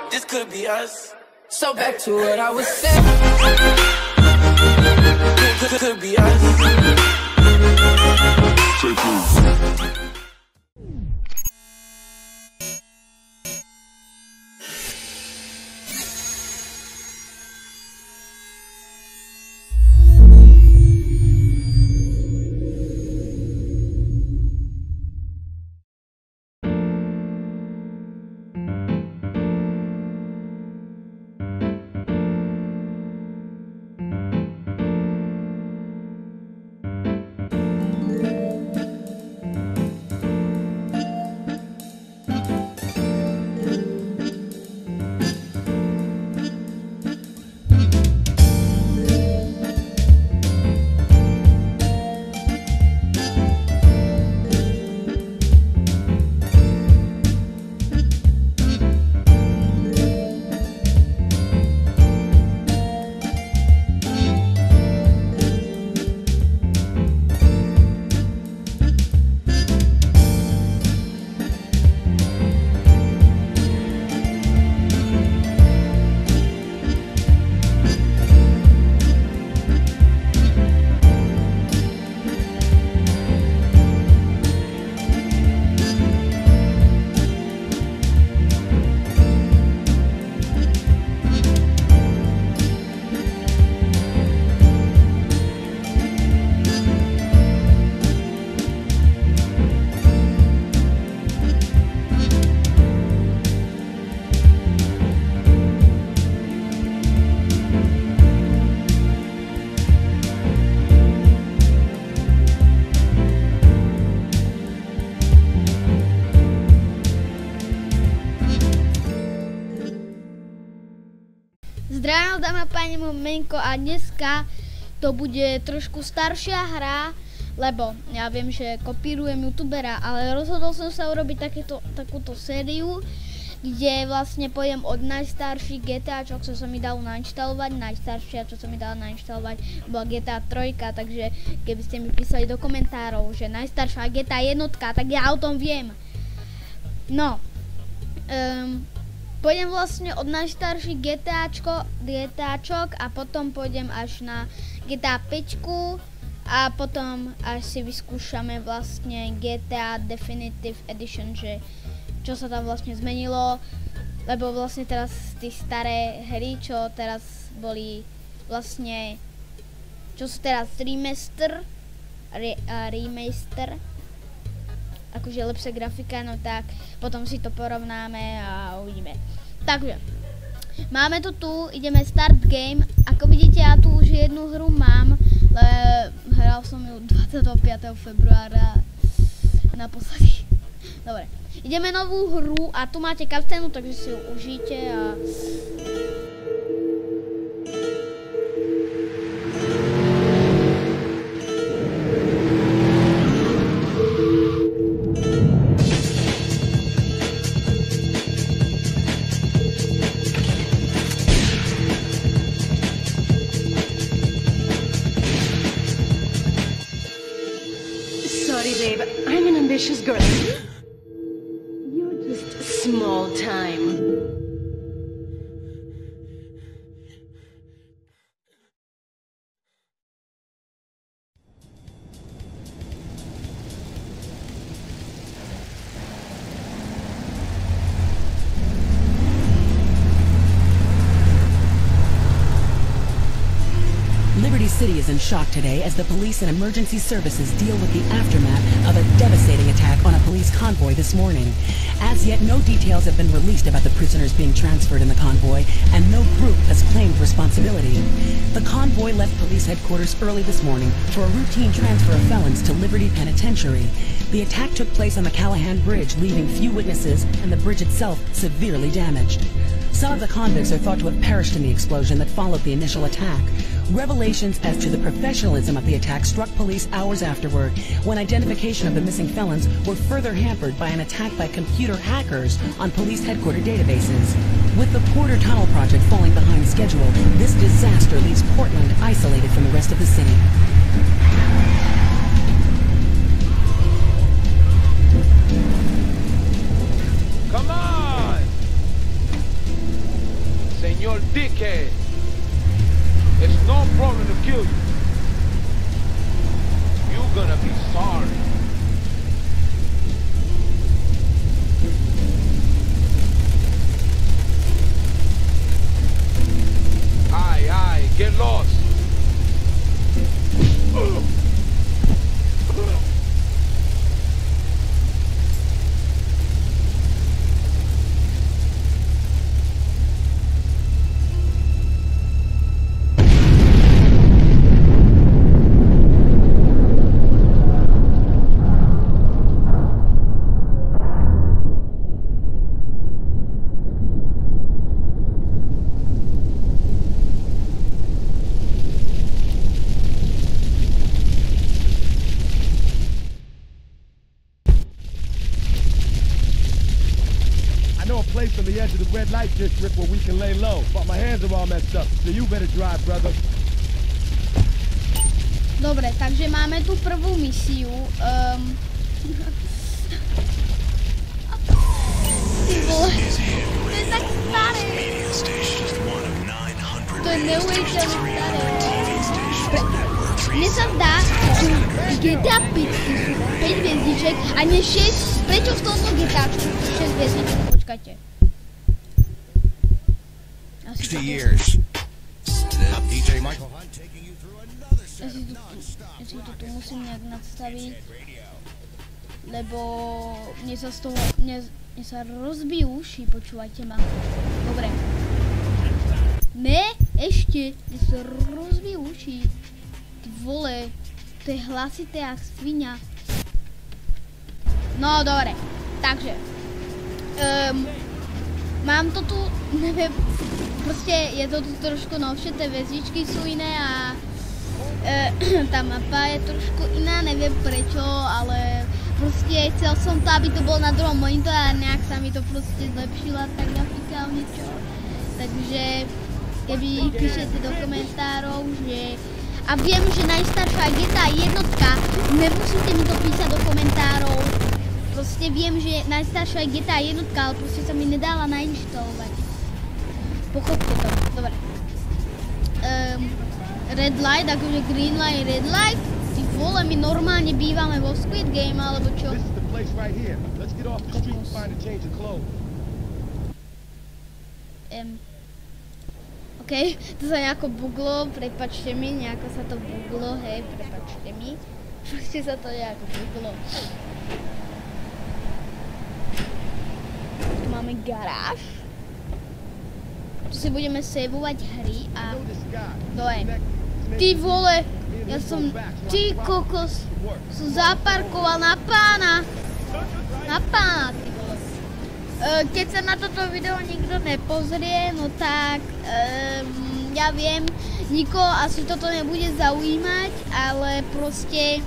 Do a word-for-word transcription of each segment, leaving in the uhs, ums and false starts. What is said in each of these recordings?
this could be us. So back to what I was saying. Could, could, could be us. Zdravím, dámy a páni, môj menko, a dneska to bude trošku staršia hra, lebo ja viem, že kopírujem youtubera, ale rozhodol som sa urobiť takéto, takúto sériu, kde vlastne pôjdem od najstarších GTAčok, čo sa mi dalo nainštalovať. Najstaršia, čo sa mi dalo nainštalovať, bola G T A tri, takže keby ste mi písali do komentárov, že najstaršia G T A jednotka, tak ja o tom viem. No, um, pôjdem vlastne od najstarších GTAčko, GTAčok a potom pôjdem až na G T A päť a potom až si vyskúšame vlastne G T A Definitive Edition, že čo sa tam vlastne zmenilo, lebo vlastne teraz tí staré hry, čo teraz boli vlastne, čo sú teraz remaster, re, uh, remaster, akože lepšia grafika, no tak potom si to porovnáme a uvidíme. Takže, máme to tu, ideme start game, ako vidíte ja tu už jednu hru mám, ale hral som ju dvadsiateho piateho februára naposledy. Dobre, ideme novú hru a tu máte cutscénu, takže si ju užijte a... Sorry, babe. I'm an ambitious girl. You're just small time. Liberty City is in shock today as the police and emergency services deal with the aftermath of a devastating attack on a police convoy this morning. As yet, no details have been released about the prisoners being transferred in the convoy, and no group has claimed responsibility. The convoy left police headquarters early this morning for a routine transfer of felons to Liberty Penitentiary. The attack took place on the Callahan Bridge, leaving few witnesses and the bridge itself severely damaged. Some of the convicts are thought to have perished in the explosion that followed the initial attack. Revelations as to the professionalism of the attack struck police hours afterward, when identification of the missing felons were further hampered by an attack by computer hackers on police headquarters databases. With the Porter Tunnel project falling behind schedule, this disaster leaves Portland isolated from the rest of the city. Come on! a dickhead. It's no problem to kill you. You're gonna be sorry. Aye, aye, get lost. On the edge of the red light district where we can lay low, but my hands are all messed up, so you better drive, brother. Dobre, takže máme tu prvú misiu. Um... Ty vole, to je tak staré. To je neuvěřitelně staré. Mne sa zdá, že G T A päť sú päť hviezdiček a nie šesť. Prečo v tomto GTAčku sú šesť hviezdiček? Počkajte. fifty years. D J Michael Hunt taking you through another set of non-stop. Ja si to tu musím nejak nadstaviť, lebo mne sa z toho, mne, mne sa rozbijú uši, počúvajte ma. Dobre. Ne, ešte, mne sa rozbijú uši. Ty vole, to je hlasité jak svinia. No, dobre, takže. Um, mám to tu, neviem, proste je to tu trošku novšie, tie väzdičky sú iné a e, tá mapa je trošku iná, neviem prečo, ale proste chcel som to, aby to bolo na druhom monitore a nejak sa mi to proste zlepšila tá grafika o niečo. Takže keby píšete do komentárov, že... A viem, že najstaršia G T A jednotka, nemusíte mi to písať do komentárov. Proste viem, že najstaršia G T A jednotka, ale proste sa mi nedala nainštalovať. Pochopte to, dobre. Um, red light, akože green light, red light. Ty vole, my normálne bývame vo Squid Game, alebo čo? This is the place right here. Let's get off the street and find a change of clothes. Um, OK, to sa nejako buglo, prepačte mi, nejako sa to buglo, hej, prepačte mi. Proste sa to nejako buglo. Tu máme garáž. Tu si budeme saveovať hry a... Dobre. Ty vole, ja som... Ty kokos, som zaparkoval na pána. Na pána, ty vole. Keď sa na toto video nikto nepozrie, no tak... Um, ja viem, nikoho asi toto nebude zaujímať, ale proste...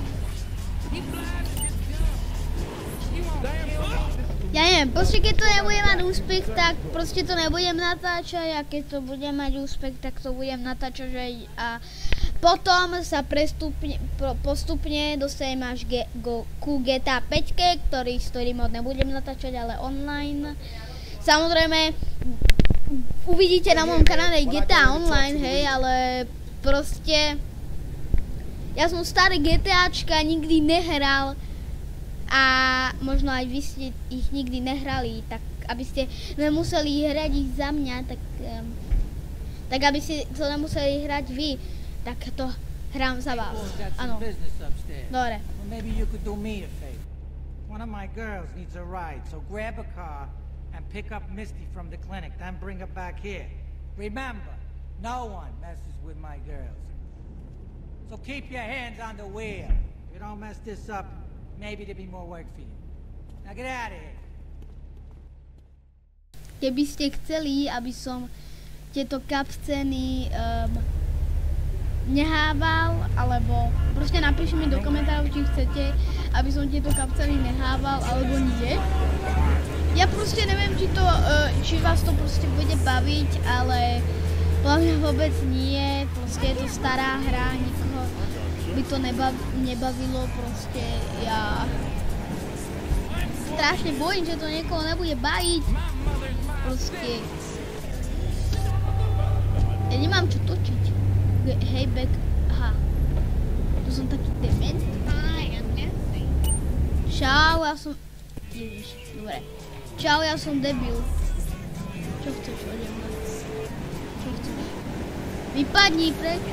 Ja neviem, proste keď to nebude mať úspech, tak proste to nebudem natáčať a keď to bude mať úspech, tak to budem natáčať a potom sa prestupne, postupne dostanem až ge, go, ku G T A päť, ktorý story mod nebudem natáčať, ale online. Samozrejme, uvidíte na mojom kanále G T A online, hej, ale proste ja som starý GTAčka nikdy nehral. A možno aj vy ste ich nikdy nehrali, tak aby ste nemuseli hrať ich za mňa, tak, um, tak aby ste to nemuseli hrať vy, tak to hrám za vás. Áno. Dobre. Maybe you could do me a favor. One of my girls needs a ride, so grab a car and pick up Misty from the clinic, then bring her back here. Remember, no one messes with my girls. So keep your hands on the wheel. If you don't mess this up, maybe there'll be more work for you. Now get out of here. Keby ste chceli, aby som tieto cutscény um, nehával, alebo proste napíšte mi do komentárov, či chcete, aby som tieto cutscény nehával, alebo nie. Ja proste neviem, či, to, uh, či vás to proste bude baviť, ale podľa mňa vôbec nie. Proste je to stará hra, nikoho by to nebav, nebavilo, proste ja strašne bojím, že to niekoho nebude baviť, proste nemám čo točiť. Hej, back. Aha. Tu som taký dement. Čau, ja som... Ježiš, dobre. Čau, ja som debil. Čo chceš ode mňa? Čo chceš? Vypadni preč.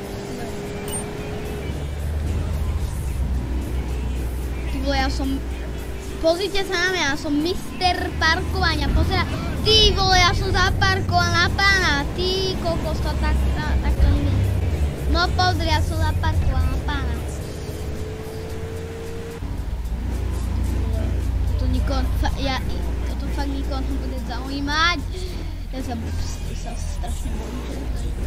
Ty vole, ja som... Pozrite sa na mňa, ja som mister parkovania. Pozera... Ty vole, ja som zaparkoval na pána. Ty kokos, to tak, tak to nevidí. No pozri, ja som zaparkoval na pána. Toto nikoho... Ja... Toto fakt nikoho nebude zaujímať. Ja sa, ja sa strašne bojím, že to je...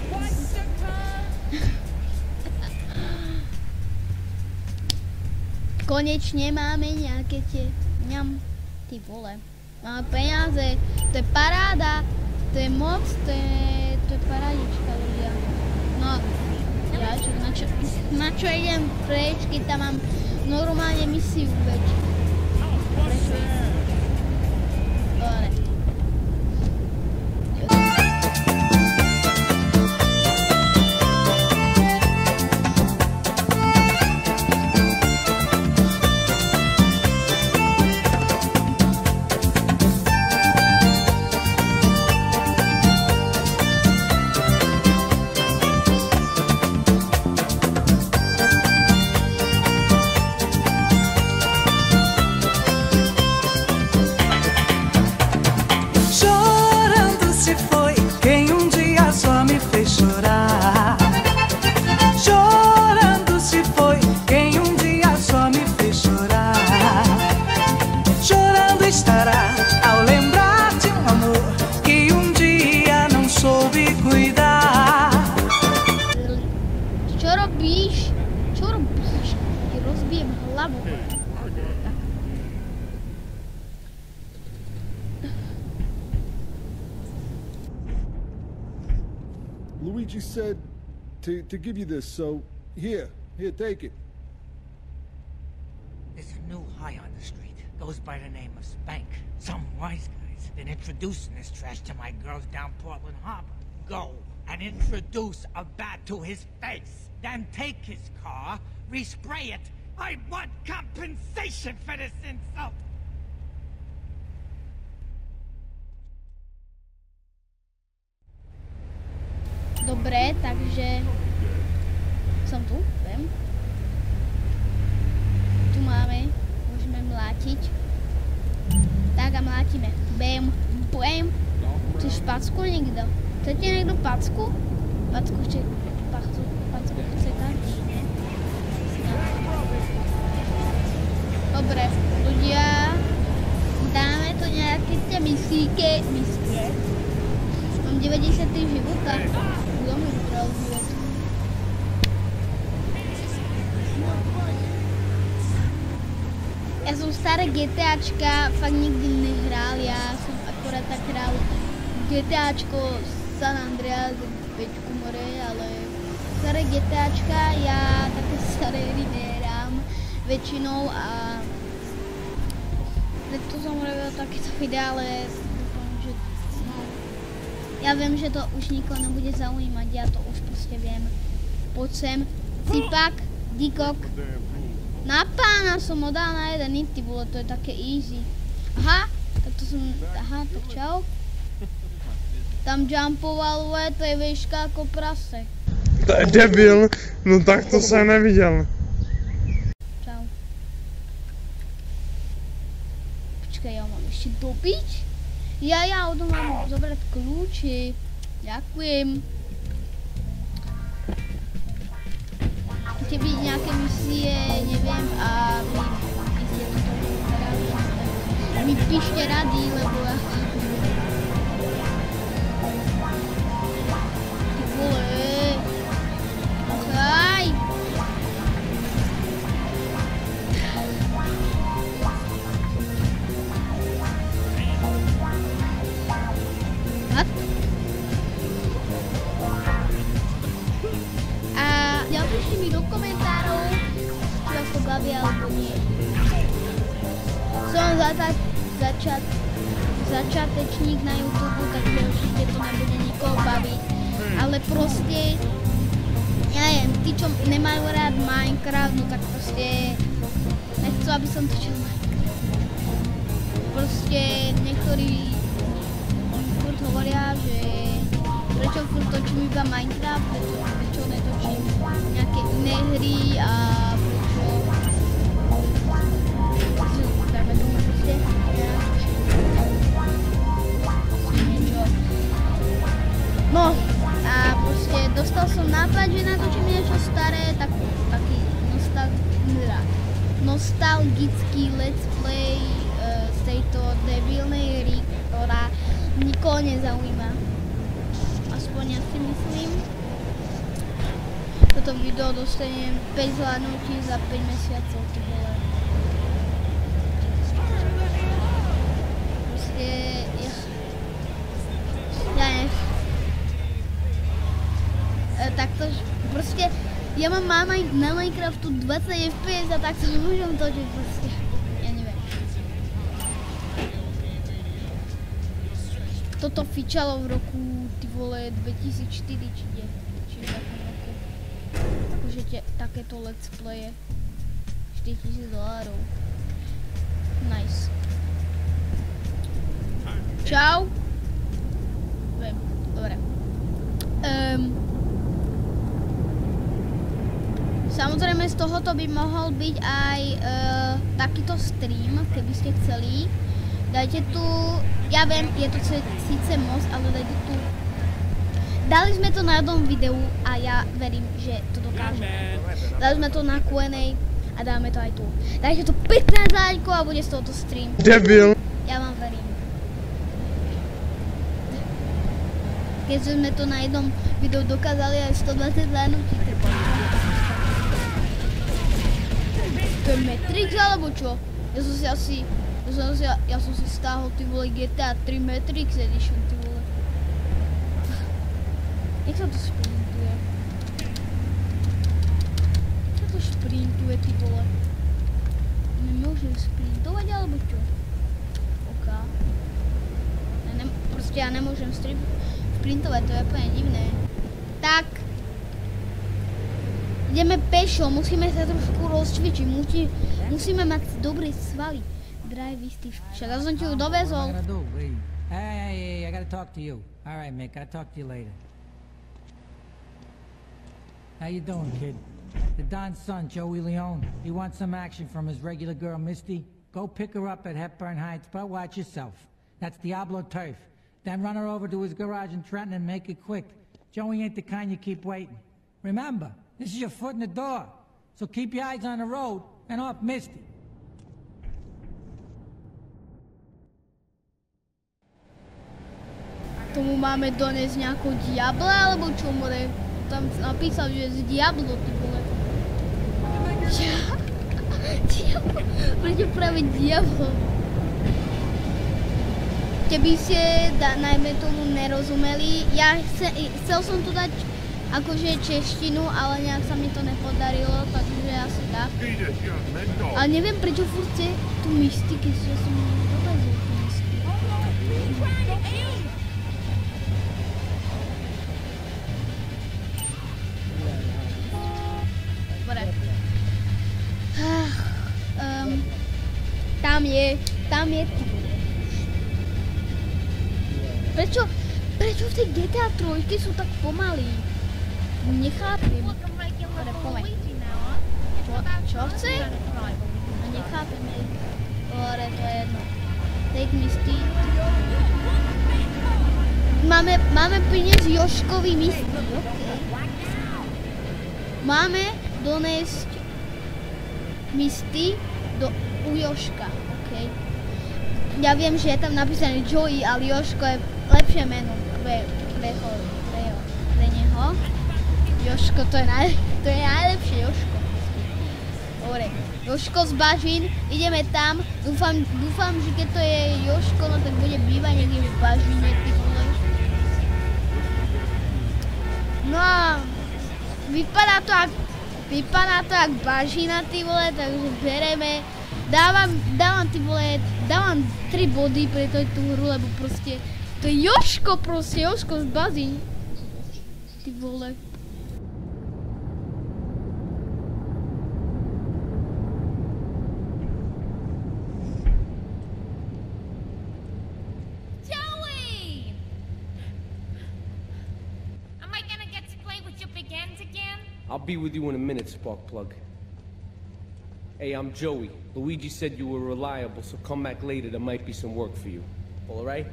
Konečne máme nejaké tie... Ňam, ty vole. Máme peniaze, to je paráda, to je moc, to je... To je parádička, ľudia. No, ja čo, na čo, na čo idem preč, keď tam mám normálne misiu veď. Prečo idem? Dobre. Luigi said to, to give you this, so here, here, take it. There's a new high on the street. Goes by the name of Spank. Some wise guys been introducing this trash to my girls down Portland Harbor. Go and introduce a bat to his face. Then take his car, respray it. I want compensation for this insult. Dobre, takže som tu, viem. Tu máme, môžeme mlátiť. Tak a mlátime. Bam, bam. Chceš packu niekto? Chcete niekto packu? Packu chce, packu, packu chce každý, ne? Dobre, ľudia, dáme to nejaké tie misíke, misíke. Mám deväťdesiat života. Kto mi vybral život? Ja som staré GTAčka fakt nikdy nehral, ja som akorát tak hral GTAčko San Andreas, Pečku more, ale staré GTAčka ja také staré hry nehrám väčšinou a preto som robil takéto videa, ale dúfam, že no, ja viem, že to už nikoho nebude zaujímať, ja to už proste viem. Poď sem, typak, dikok. Na pána som ho dal na jeden hit, ty vole, to je také easy. Aha, tak to som, aha, tak čau. Tam jumpoval, vole, to je výška ako prase. To je debil, no tak to jsem neviděl. Čau. Počkej, ja mám ešte dobiť? Ja, ja, odo mám zobrať kľúči. Ďakujem. Chcete byť nejaké misie, neviem, a vy, vy ste to vyzerali, tak mi píšte rady, lebo ja... Ty vole, achaj! What? A napíšte mi do komentárov, či vás to baví alebo nie. Som zata začat začatečník na YouTube, takže určite to nebude nikoho baviť. Ale proste, ja neviem, tí, čo nemajú rád Minecraft, no tak proste nechcú, aby som točil Minecraft. Proste niektorí furt hovoria, že prečo furt točím iba Minecraft, prečo, prečo netočím nejaké iné hry a prečo... Práve tomu proste, ja... Niečo. No, a proste dostal som nápad, že natočím niečo staré, tak, taký nostal, nostalgický let's play uh, z tejto debilnej hry, ktorá nikoho nezaujíma. Aspoň ja si myslím. Toto video dostanem päť zhľadnutí za päť mesiacov, ty vole. Proste, ja... Ja ne... E, takto, proste, ja mám máma na Minecraftu dvadsať ef pé es a takto môžem točiť proste. Ja neviem. Toto fičalo v roku, ty vole, dvetisícštyri či kde, či v takom roku. Takže te, takéto let's playe. štyritisíc dolárov. Nice. Čau. Viem, dobre. Um, samozrejme z tohoto by mohol byť aj uh, takýto stream, keby ste chceli. Dajte tu, ja viem, je to síce moc, ale dajte tu. Dali sme to na jednom videu a ja verím, že to dokážeme. Dali sme to na Q and A a dáme to aj tu. Dajte tu pätnásť lajkov a bude z tohoto stream. Debil. Ja vám verím. Keďže sme to na jednom videu dokázali aj stodvadsať zhľadnutí, treba. To je Matrix alebo čo? Ja som si asi, ja som si, ja som si stáhol ty vole G T A tri Matrix Edition, ty vole. Jak sa to šprintuje? Jak sa to šprintuje, ty vole? Nemôžem šprintovať alebo čo? OK. Ja ne, proste ja nemôžem šprintovať, to je úplne divné. Tak. Ideme pešo, musíme sa trošku rozcvičiť, musí, musíme mať dobré svaly. Drive istý, však ja som ti ju dovezol. Hey, hey, I gotta talk to you. All right, Mick, I'll talk to you later. How you doing, kid? The Don's son, Joey Leone. He wants some action from his regular girl, Misty. Go pick her up at Hepburn Heights, but watch yourself. That's Diablo turf. Then run her over to his garage in Trenton and make it quick. Joey ain't the kind you keep waiting. Remember, this is your foot in the door, so keep your eyes on the road and off Misty. Tomu máme doniesť nejakú diabla, alebo čo more? Tam napísal, že je z Diablo, ty vole. Diablo? Prečo práve Diablo? Keby ste, da, najmä tomu, nerozumeli, ja chce, chcel som tu dať akože češtinu, ale nejak sa mi to nepodarilo, takže asi tak. Ale neviem, prečo furt chce tú Misty, keď ja som dovezol tú Misty. Dobre. Um, tam je, tam je ty. Prečo, prečo v tej G T A tri sú tak pomalí? Nechápem. Dobre, pomeň. Čo, čo chce? No nechápem, je. Dobre, to je jedno. Take Misty. Máme, máme priniesť Joškovi Misty, okej. Máme doniesť Misty do, u Joška, okej. Ja viem, že je tam napísané Joey, ale Joško je lepšie meno pre, pre, ho, pre, ho, pre neho. Joško, to je, naj, to je najlepšie, Joško. Dobre, Joško z Bažín, ideme tam. Dúfam, dúfam, že keď to je Joško, no tak bude bývať niekde v Bažíne, ty vole. No a vypadá to ak, vypadá to jak Bažína, ty vole, takže bereme. Dávam, dávam, ty vole, dávam tri body pre tú hru, lebo proste, to je Joško proste, Joško z Bažín. ty vole. Joey! Am I gonna get to play with your big hands again? I'll be with you in a minute, Sparkplug. Hey, I'm Joey. Luigi said you were reliable, so come back later. There might be some work for you. All right?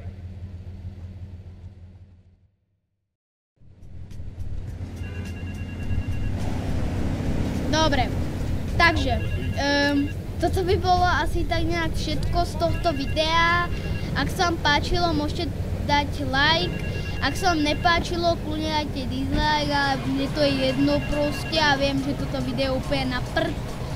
Dobre, takže um, toto by bolo asi tak nejak všetko z tohto videa. Ak sa vám páčilo, môžete dať like. Ak sa vám nepáčilo, kľudne dajte dislike, ale mne to je jedno proste a viem, že toto video úplne na prd.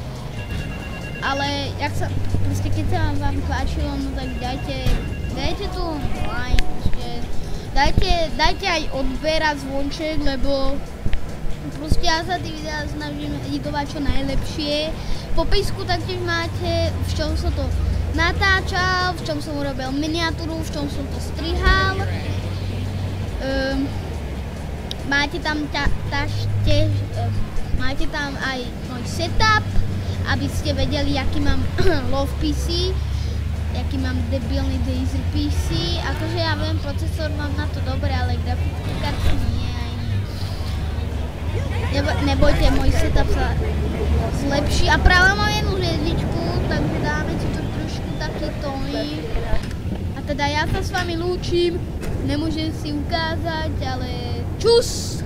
Ale jak sa, proste keď sa vám páčilo, no tak dajte, dajte tu like, proste, dajte, dajte aj odber a zvonček, lebo proste ja sa tí videá snažím editovať čo najlepšie. V popisku taktiež máte, v čom som to natáčal, v čom som urobil miniatúru, v čom som to strihal. Um, máte tam ta, ta, tiež, um, máte tam aj môj setup, aby ste vedeli, aký mám love pé cé, aký mám debilný Daisy pé cé. Akože ja viem, procesor mám na to dobre, ale grafickú kartu nie ani. Nebo, nebojte, môj setup sa zlepší. A práve mám jednu hviezdičku, takže dáme si to trošku taký tóny. A teda ja sa s vami lúčim, nemôžem si ukázať, ale čus!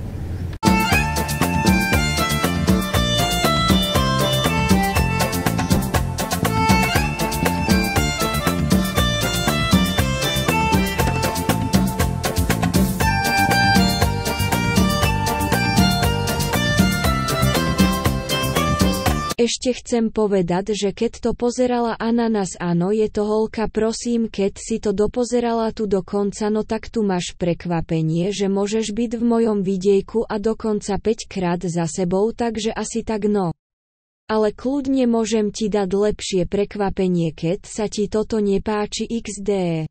Ešte chcem povedať, že keď to pozerala Ananas, áno, je to holka, prosím, keď si to dopozerala tu do konca, no tak tu máš prekvapenie, že môžeš byť v mojom videjku a dokonca päť krát za sebou, takže asi tak no. Ale kľudne môžem ti dať lepšie prekvapenie, keď sa ti toto nepáči iks dé.